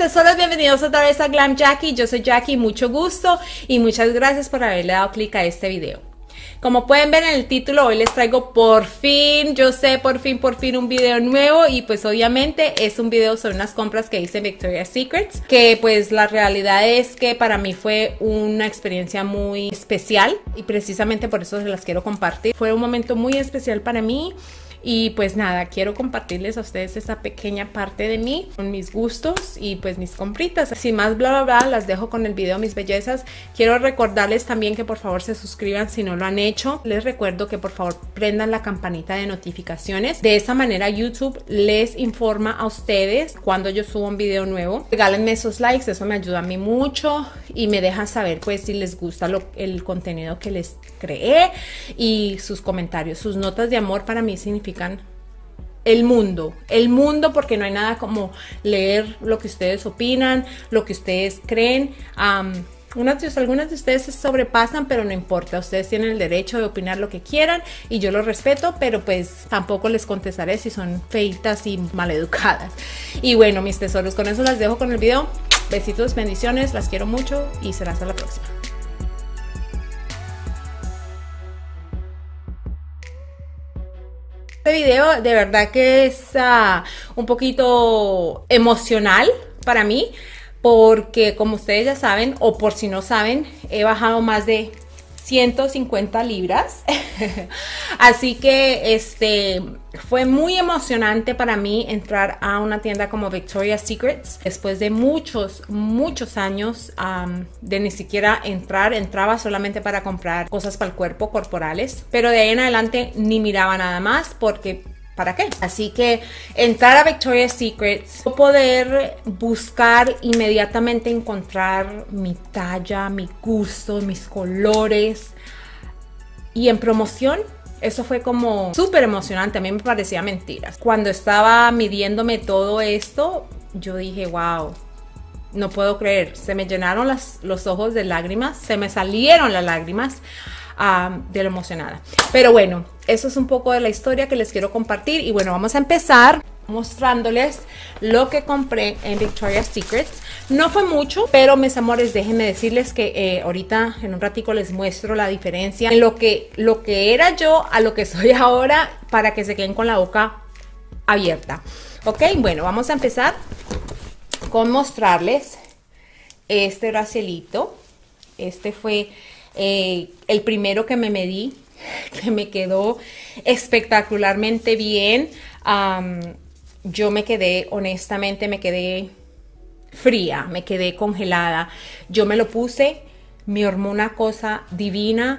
tesoros, bienvenidos otra vez a Glam Jackie. Yo soy Jackie, mucho gusto y muchas gracias por haberle dado clic a este video. Como pueden ver en el título, hoy les traigo por fin un video nuevo y pues obviamente es un video sobre unas compras que hice en Victoria's Secret, que pues la realidad es que para mí fue una experiencia muy especial y precisamente por eso se las quiero compartir. Fue un momento muy especial para mí. Y pues nada, quiero compartirles a ustedes esta pequeña parte de mí, con mis gustos y pues mis compritas. Sin más bla bla bla, las dejo con el video, mis bellezas. Quiero recordarles también que por favor se suscriban si no lo han hecho. Les recuerdo que por favor prendan la campanita de notificaciones. De esa manera YouTube les informa a ustedes cuando yo subo un video nuevo. Regálenme esos likes, eso me ayuda a mí mucho y me dejan saber pues si les gusta el contenido que les creé, y sus comentarios, sus notas de amor para mí significan el mundo, porque no hay nada como leer lo que ustedes opinan, lo que ustedes creen. Algunas de ustedes se sobrepasan, pero no importa, ustedes tienen el derecho de opinar lo que quieran y yo lo respeto, pero pues tampoco les contestaré si son feitas y maleducadas. Y bueno, mis tesoros, con eso las dejo con el video. Besitos, bendiciones, las quiero mucho y será hasta la próxima. Este video de verdad que es un poquito emocional para mí, porque como ustedes ya saben, o por si no saben, he bajado más de 150 libras. Así que fue muy emocionante para mí entrar a una tienda como Victoria's Secret después de muchos años de ni siquiera entraba solamente para comprar cosas para el cuerpo, corporales, pero de ahí en adelante ni miraba nada más porque ¿para qué? Así que entrar a Victoria's Secret, poder buscar inmediatamente, encontrar mi talla, mi gusto, mis colores, y en promoción, eso fue como súper emocionante. A mí me parecía mentiras. Cuando estaba midiéndome todo esto, yo dije, wow, no puedo creer. Se me llenaron los ojos de lágrimas, se me salieron las lágrimas de lo emocionada. Pero bueno, eso es un poco de la historia que les quiero compartir. Y bueno, vamos a empezar mostrándoles lo que compré en Victoria's Secret. No fue mucho, pero mis amores, déjenme decirles que ahorita en un ratico les muestro la diferencia en lo que era yo a lo que soy ahora, para que se queden con la boca abierta. Ok, bueno, vamos a empezar con mostrarles este bracelito. Este fue el primero que me medí, que me quedó espectacularmente bien. Yo me quedé, honestamente, me quedé fría, me quedé congelada. Yo me lo puse, mi hormona cosa divina.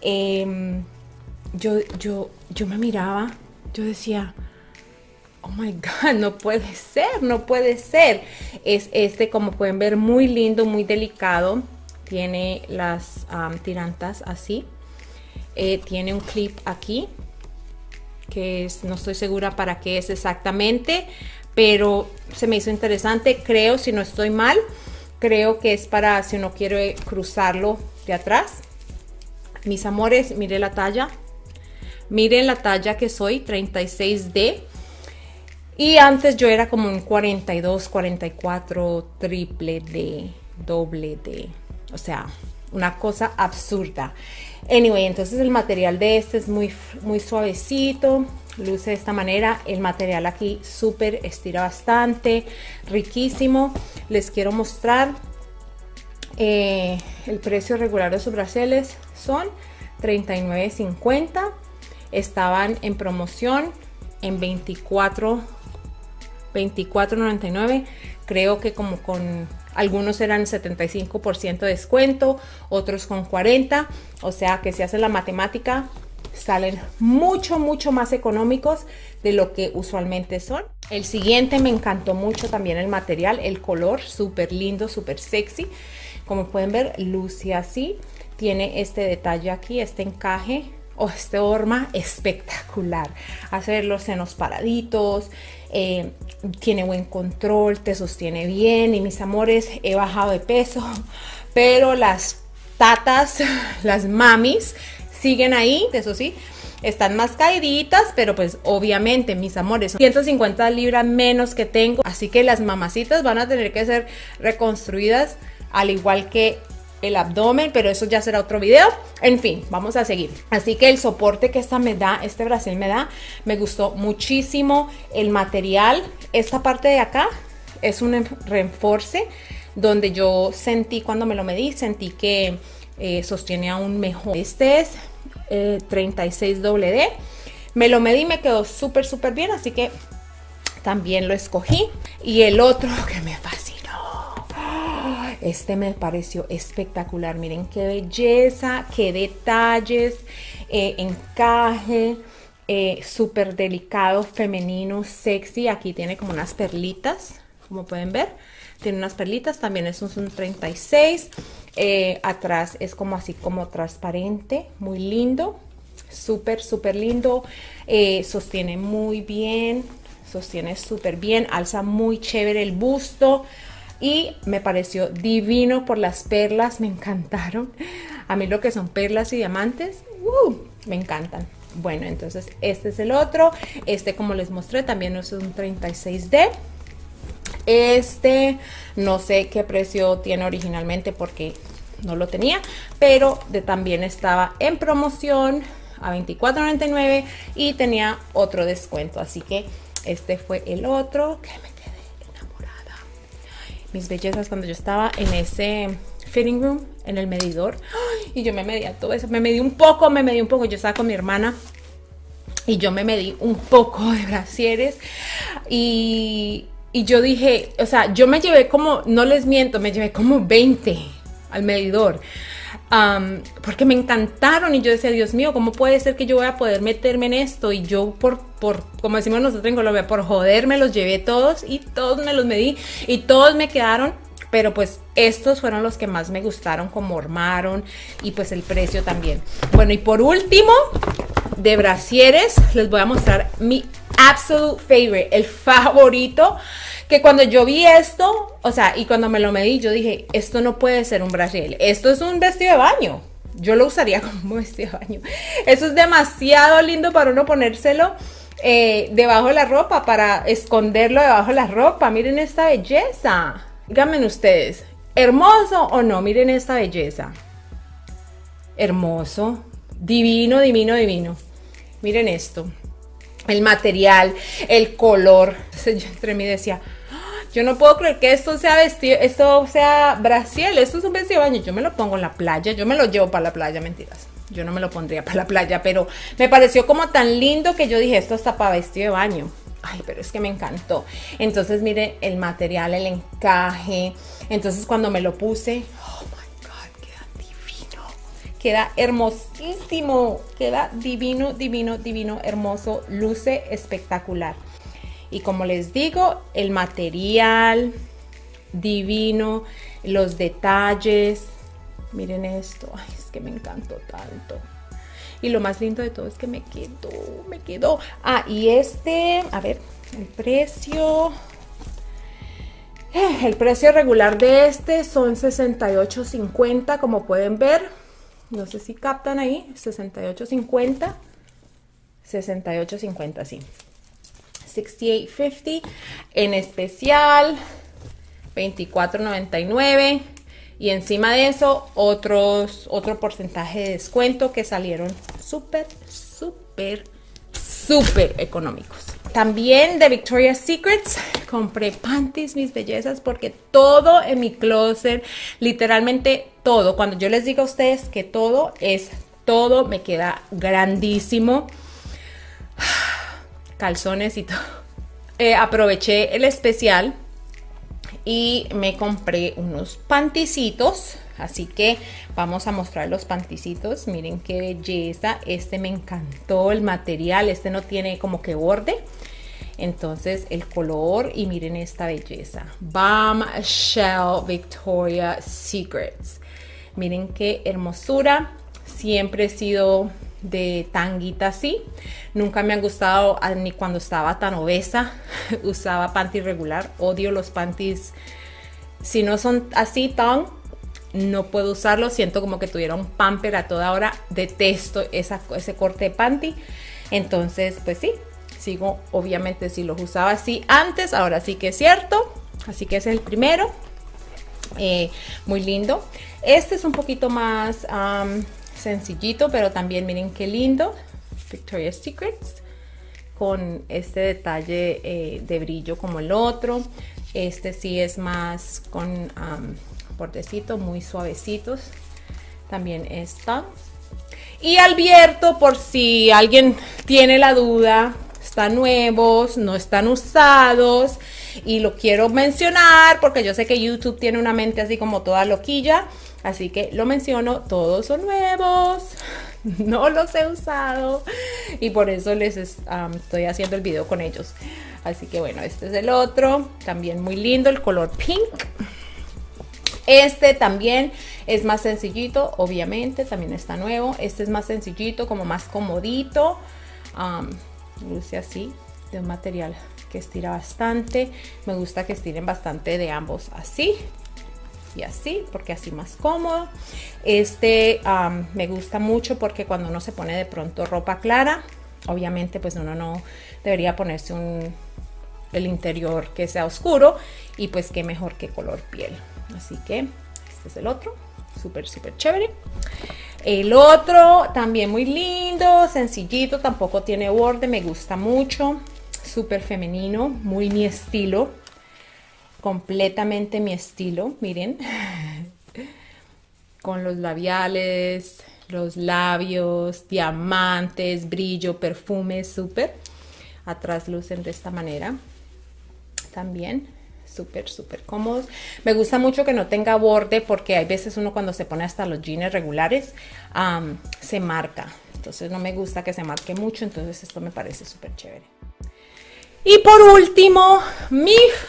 Yo me miraba, yo decía, oh my God, no puede ser, no puede ser. Es como pueden ver, muy lindo, muy delicado. Tiene las tirantas así. Tiene un clip aquí, que no estoy segura para qué es exactamente, pero se me hizo interesante. Creo, si no estoy mal, creo que es para si uno quiere cruzarlo de atrás. Mis amores, miren la talla. Miren la talla que soy, 36D. Y antes yo era como un 42, 44, triple D, doble D. O sea, una cosa absurda. Anyway, entonces el material de este es muy suavecito, luce de esta manera. El material aquí súper estira bastante, riquísimo. Les quiero mostrar el precio regular de sus braceletes. Son $39.50. Estaban en promoción en $24.99. Creo que como con algunos eran 75% de descuento, otros con 40%. O sea que si hacen la matemática, salen mucho más económicos de lo que usualmente son. El siguiente me encantó mucho también el material, el color, súper lindo, súper sexy. Como pueden ver, luce así. Tiene este detalle aquí, este encaje. Oh, este horma espectacular. Hacer los senos paraditos, tiene buen control, te sostiene bien. Y mis amores, he bajado de peso, pero las tatas, las mamis siguen ahí, eso sí. están más caíditas, pero pues obviamente, mis amores, son 150 libras menos que tengo, así que las mamacitas van a tener que ser reconstruidas al igual que el abdomen, pero eso ya será otro video. En fin, vamos a seguir. Así que el soporte que este brasil me da, me gustó muchísimo. El material, esta parte de acá es un reenforce donde yo sentí, cuando me lo medí, sentí que sostiene aún mejor. Este es 36 WD. Me lo medí y me quedó súper bien, así que también lo escogí. Y el otro que me fascinó, este me pareció espectacular. Miren qué belleza, qué detalles, encaje, súper delicado, femenino, sexy. Aquí tiene como unas perlitas, como pueden ver. Tiene unas perlitas, también es un 36. Atrás es como así como transparente, muy lindo, súper lindo. Sostiene muy bien, sostiene súper bien, alza muy chévere el busto. Y me pareció divino por las perlas, me encantaron. A mí lo que son perlas y diamantes, me encantan. Bueno, entonces este es el otro. Este, como les mostré, también es un 36D. Este, no sé qué precio tiene originalmente porque no lo tenía, pero también estaba en promoción a $24.99 y tenía otro descuento. Así que este fue el otro que me quedé enamorada. Mis bellezas, cuando yo estaba en ese fitting room, en el medidor, y yo me medía todo eso, me medí un poco, yo estaba con mi hermana y yo me medí un poco de brasieres y yo dije, o sea, yo me llevé como, no les miento, me llevé como 20 al medidor. Porque me encantaron y yo decía, Dios mío, ¿cómo puede ser que yo voy a poder meterme en esto? Y yo como decimos nosotros en Colombia, por joder me los llevé todos y todos me los medí y todos me quedaron, pero pues estos fueron los que más me gustaron, como armaron y pues el precio también. Bueno, y por último, de brasieres, les voy a mostrar mi absolute favorite, el favorito, que cuando yo vi esto, o sea, y cuando me lo medí, yo dije, esto no puede ser un brasier, esto es un vestido de baño. Yo lo usaría como vestido de baño. Eso es demasiado lindo para uno ponérselo debajo de la ropa, para esconderlo debajo de la ropa. Miren esta belleza. Díganme ustedes, ¿hermoso o no? Miren esta belleza. Hermoso, divino. Miren esto. El material, el color. Entonces yo entre mí decía, yo no puedo creer que esto sea vestido, esto sea brasier, esto es un vestido de baño. Yo me lo pongo en la playa, yo me lo llevo para la playa, mentiras. Yo no me lo pondría para la playa, pero me pareció como tan lindo que yo dije, esto está para vestido de baño. Ay, pero es que me encantó. Entonces, mire el material, el encaje. Entonces, cuando me lo puse, oh my God, queda divino. Queda hermosísimo. Queda divino, hermoso. Luce espectacular. Y como les digo, el material divino, los detalles. Miren esto. Ay, es que me encantó tanto. Y lo más lindo de todo es que me quedó. Ah, y este, a ver, el precio. El precio regular de este son $68.50, como pueden ver. No sé si captan ahí, $68.50. $68.50, sí. $68.50. En especial, $24.99. Y encima de eso, otro porcentaje de descuento que salieron súper económicos. También de Victoria's Secret compré panties, mis bellezas, porque todo en mi closet, literalmente todo, cuando yo les digo a ustedes que todo es todo, me queda grandísimo. Calzones y todo. Aproveché el especial y me compré unos panticitos, así que vamos a mostrar los panticitos. Miren qué belleza, este me encantó el material, este no tiene como que borde, entonces el color, y miren esta belleza, Bombshell Victoria's Secrets. Miren qué hermosura, siempre he sido de tanguita así, nunca me han gustado, ni cuando estaba tan obesa usaba panty regular, odio los panties si no son así tan, no puedo usarlo, siento como que tuviera un pamper a toda hora, detesto ese corte de panty. Entonces pues sí, sigo, obviamente si los usaba así antes, ahora sí que es cierto. Así que ese es el primero, muy lindo. Este es un poquito más sencillito, pero también miren qué lindo, Victoria's Secrets, con este detalle de brillo como el otro. Este sí es más con bordecito, muy suavecitos. También está. Y abierto, por si alguien tiene la duda, están nuevos, no están usados. Y lo quiero mencionar porque yo sé que YouTube tiene una mente así como toda loquilla. Así que lo menciono, todos son nuevos. No los he usado y por eso les estoy haciendo el video con ellos. Así que bueno, este es el otro, también muy lindo, el color pink. Este también es más sencillito, obviamente, también está nuevo. Este es más sencillito, como más comodito. Luce así, de un material que estira bastante. Me gusta que estiren bastante de ambos así y así, porque así más cómodo. Este me gusta mucho porque cuando uno se pone de pronto ropa clara, obviamente pues uno no debería ponerse el interior que sea oscuro, y pues qué mejor que color piel. Así que este es el otro, súper chévere. El otro también muy lindo, sencillito, tampoco tiene borde, me gusta mucho, súper femenino, muy mi estilo, completamente mi estilo, miren, con los labiales, los labios, diamantes, brillo, perfume, súper. Atrás lucen de esta manera, también súper cómodos. Me gusta mucho que no tenga borde porque hay veces uno cuando se pone hasta los jeans regulares se marca, entonces no me gusta que se marque mucho, entonces esto me parece súper chévere. Y por último, mi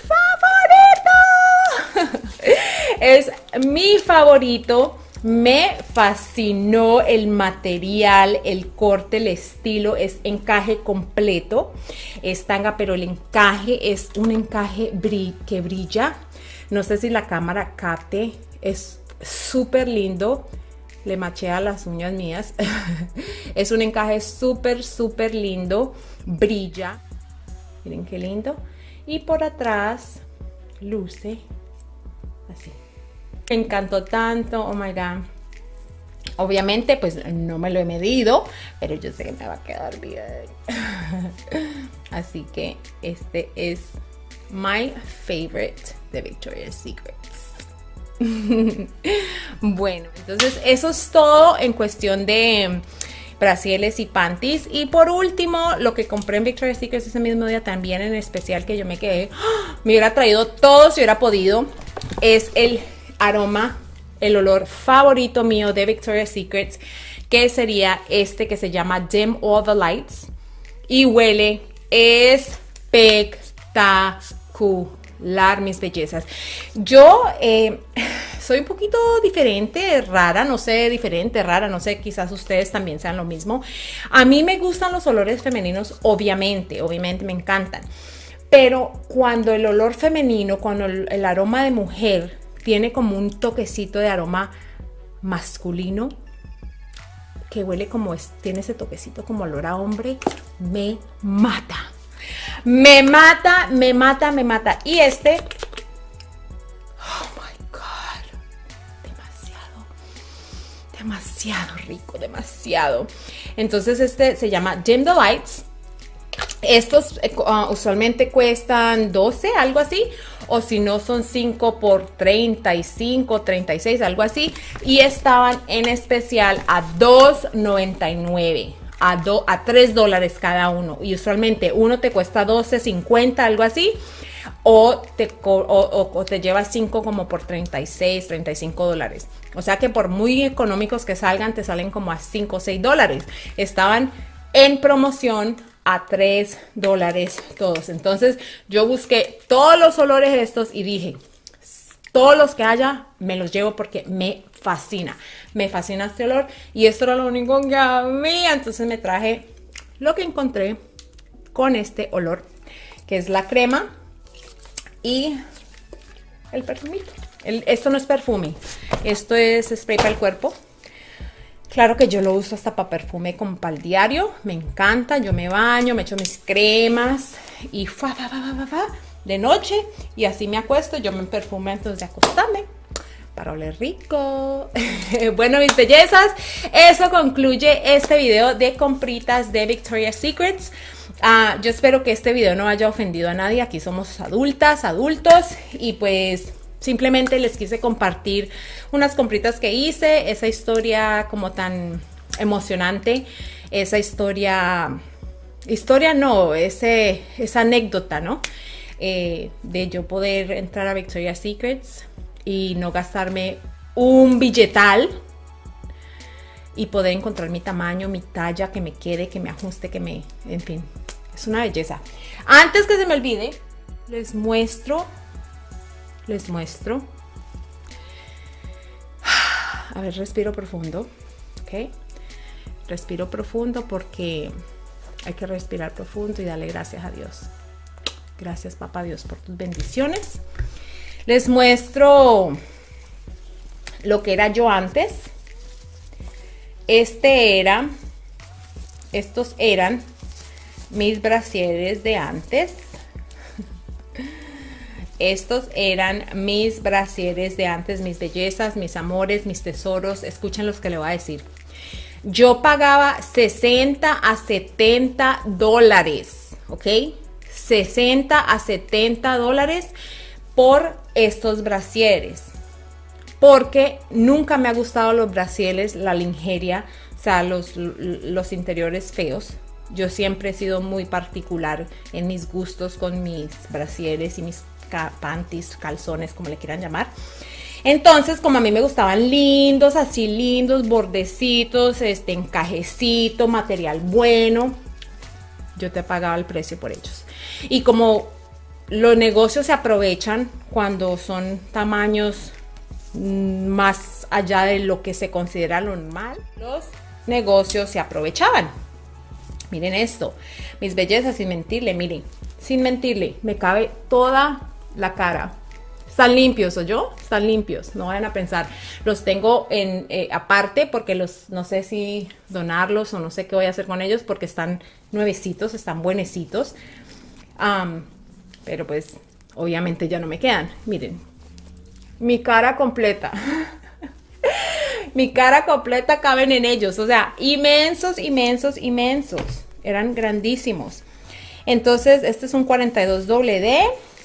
favorito es mi favorito. Me fascinó el material, el corte, el estilo, es encaje completo, es tanga, pero el encaje es un encaje que brilla. No sé si la cámara capte, es súper lindo, le machea las uñas mías. Es un encaje súper lindo, brilla, miren qué lindo. Y por atrás luce así. Me encantó tanto, oh my god. Obviamente pues no me lo he medido, pero yo sé que me va a quedar bien. Así que este es my favorite de Victoria's Secrets. Bueno, entonces eso es todo en cuestión de brasieles y panties. Y por último, lo que compré en Victoria's Secret ese mismo día también en especial, que yo me quedé, me hubiera traído todo si hubiera podido, es el aroma, el olor favorito mío de Victoria's Secret, que sería este que se llama Dim All the Lights, y huele espectacular, mis bellezas. Yo soy un poquito diferente, rara, no sé, quizás ustedes también sean lo mismo. A mí me gustan los olores femeninos, obviamente me encantan, pero cuando el olor femenino, cuando el aroma de mujer tiene como un toquecito de aroma masculino, que huele como tiene ese toquecito como olor a hombre, me mata. Y este, oh my god, demasiado rico, demasiado. Entonces este se llama Dim the Lights. Estos usualmente cuestan 12, algo así, o si no son 5 por 35, 36, algo así, y estaban en especial a $2.99, a $3 cada uno, y usualmente uno te cuesta 12.50, algo así, o te llevas 5 como por 36, 35 dólares. O sea que por muy económicos que salgan, te salen como a 5 o 6 dólares. Estaban en promoción a $3 todos. Entonces yo busqué todos los olores de estos y dije, todos los que haya me los llevo porque me fascina este olor, y esto era lo único que había. Entonces me traje lo que encontré con este olor, que es la crema y el perfumito. Esto no es perfume, esto es spray para el cuerpo. Claro que yo lo uso hasta para perfume, como para el diario. Me encanta, yo me baño, me echo mis cremas y de noche, y así me acuesto. Yo me perfumo antes de acostarme para oler rico. Bueno, mis bellezas, eso concluye este video de compritas de Victoria's Secrets. Yo espero que este video no haya ofendido a nadie. Aquí somos adultas, adultos, y pues simplemente les quise compartir unas compritas que hice, esa historia como tan emocionante, esa esa anécdota, ¿no? De yo poder entrar a Victoria's Secrets y no gastarme un billetal y poder encontrar mi tamaño, mi talla, que me quede, que me ajuste, en fin, es una belleza. Antes que se me olvide, les muestro, a ver, respiro profundo, ¿ok? Respiro profundo porque hay que respirar profundo y darle gracias a Dios. Gracias, papá Dios, por tus bendiciones. Les muestro lo que era yo antes. Estos eran mis brasieres de antes. Estos eran mis brasieres de antes, mis bellezas, mis amores, mis tesoros. Escuchen los que le voy a decir. Yo pagaba 60 a 70 dólares, ¿ok? 60 a 70 dólares por estos brasieres. Porque nunca me ha gustado los brasieres, la lingerie, o sea, los interiores feos. Yo siempre he sido muy particular en mis gustos con mis brasieres y mis panties, calzones, como le quieran llamar. Entonces, como a mí me gustaban lindos, así lindos, bordecitos, encajecito, material bueno, yo te pagaba el precio por ellos. Y como los negocios se aprovechan cuando son tamaños más allá de lo que se considera normal, los negocios se aprovechaban. Miren esto, mis bellezas, sin mentirle, miren, sin mentirle, me cabe toda la cara. Están limpios, ¿o yo? Están limpios, no vayan a pensar. Los tengo aparte porque no sé si donarlos o no sé qué voy a hacer con ellos porque están nuevecitos, están buenecitos. Pero pues obviamente ya no me quedan. Miren, mi cara completa. Mi cara completa caben en ellos, o sea, inmensos, inmensos, inmensos. Eran grandísimos. Entonces, este es un 42 doble D.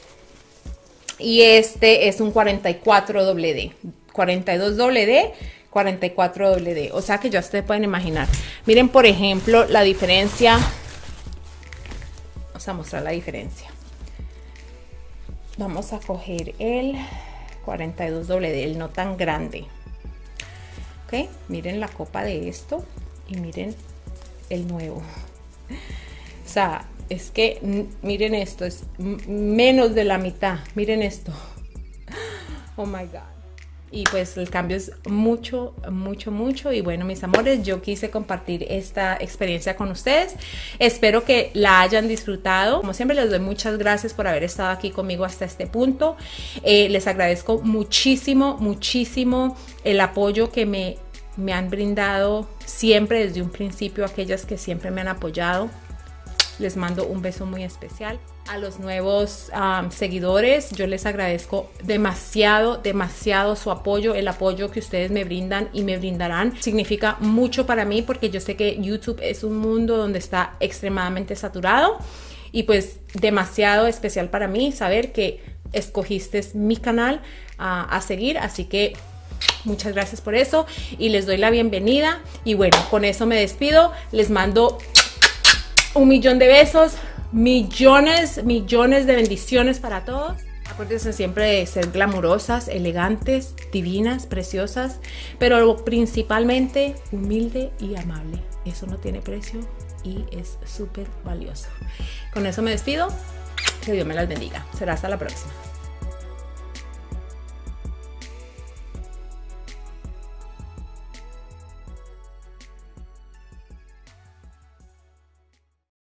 Y este es un 44 doble D. 42 doble D, 44 doble D. O sea que ya ustedes pueden imaginar. Miren, por ejemplo, la diferencia. Vamos a mostrar la diferencia. Vamos a coger el 42 doble D, el no tan grande. Ok, miren la copa de esto y miren el nuevo. O sea, es que miren esto, es menos de la mitad. Miren esto. Oh my God. Y pues el cambio es mucho, mucho, mucho. Y bueno, mis amores, yo quise compartir esta experiencia con ustedes. Espero que la hayan disfrutado. Como siempre, les doy muchas gracias por haber estado aquí conmigo hasta este punto. Les agradezco muchísimo, muchísimo el apoyo que me han brindado siempre desde un principio, aquellas que siempre me han apoyado. Les mando un beso muy especial. A los nuevos seguidores, yo les agradezco demasiado, demasiado su apoyo. El apoyo que ustedes me brindan y me brindarán significa mucho para mí, porque yo sé que YouTube es un mundo donde está extremadamente saturado, y pues demasiado especial para mí saber que escogiste mi canal a seguir. Así que muchas gracias por eso y les doy la bienvenida. Y bueno, con eso me despido. Les mando 1.000.000 de besos, millones de bendiciones para todos. Acuérdense siempre de ser glamurosas, elegantes, divinas, preciosas, pero principalmente humilde y amable. Eso no tiene precio y es súper valioso. Con eso me despido. Que Dios me las bendiga. Será hasta la próxima.